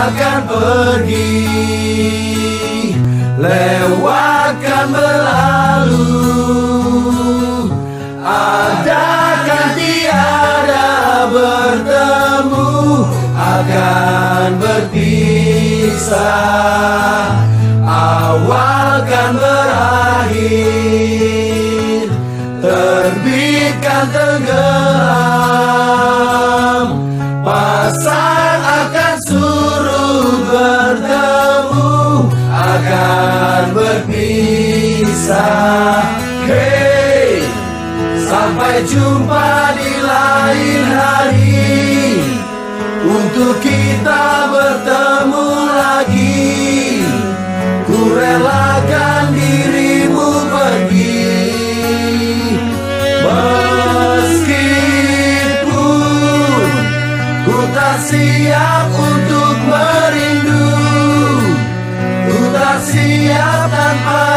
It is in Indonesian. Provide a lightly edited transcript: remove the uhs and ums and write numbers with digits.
akan pergi, lewatkan berlalu. Adakan tiada bertemu, akan berpisah. Awal kan berakhir, terbitkan tenggelam. Pasang akan surut bertemu, akan berpisah. Hey, sampai jumpa di lain hari, untuk kita bertemu lagi. Ku relakan dirimu pergi, meskipun ku tak siap untuk merindu, ku tak siap tanpa